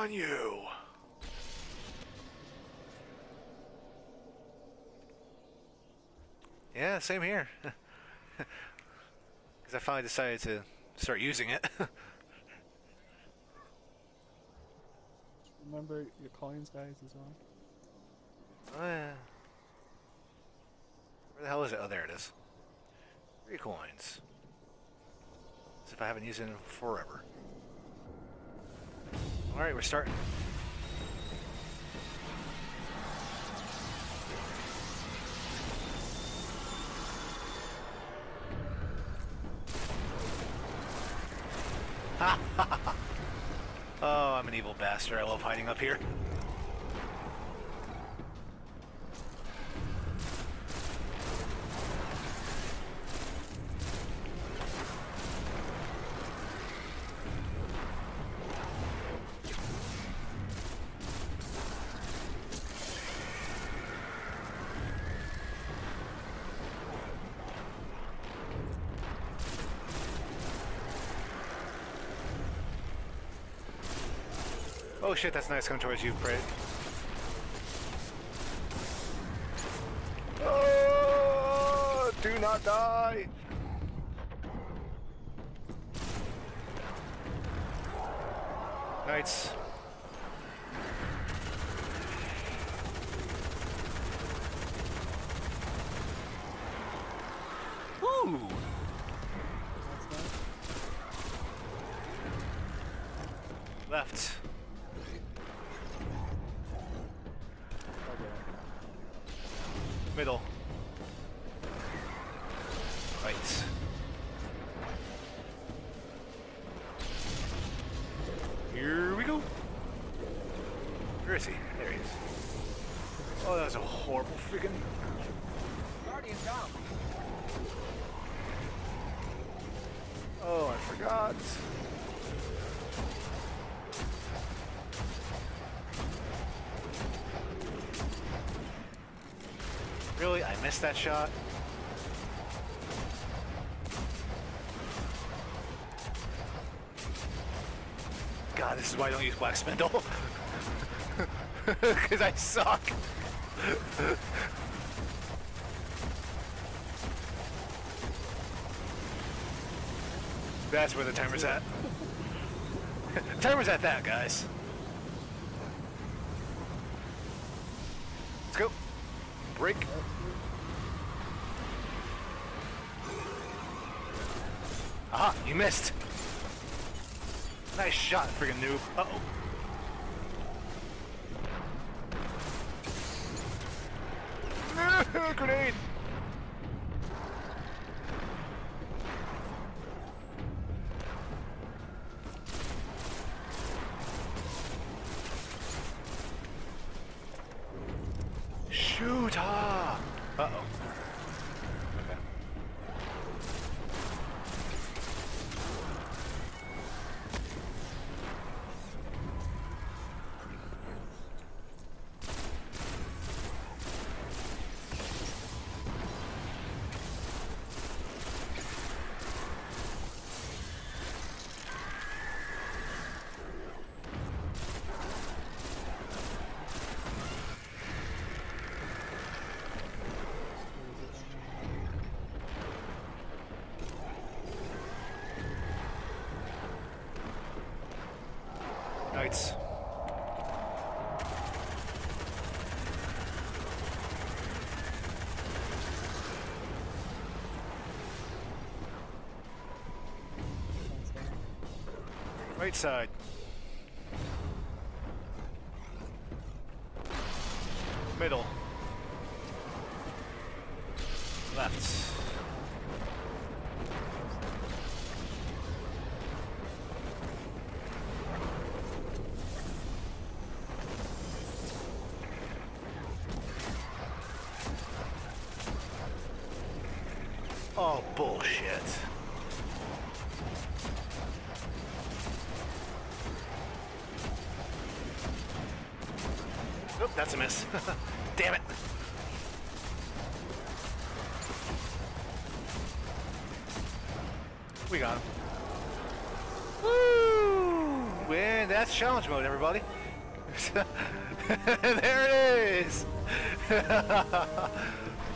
on you! Yeah, same here. Because I finally decided to start using it. Remember your coins, guys, as well. Oh, yeah. Where the hell is it? Oh, there it is. 3 coins. As if I haven't used it in forever. Alright, we're starting. Oh, I'm an evil bastard. I love hiding up here. Oh shit, that's nice coming towards you, Prey. Oh, do not die! Knights. Woo! Left. Middle. Right. Here we go. Where is he? There he is. Oh, that was a horrible freaking... Guardian down. Oh, I forgot. Really? I missed that shot? God, this is why I don't use Black Spindle. Because I suck. That's where the timer's at. Timer's at that, guys. Let's go. Break. Aha, you missed. Nice shot, friggin' noob. Uh-oh. Grenade! Shoot! Ah! Uh-oh. Okay. Knights. Right side. Middle. Left. Oh, bullshit. Nope, that's a miss. Damn it. We got him. Woo! And that's challenge mode, everybody. There it is.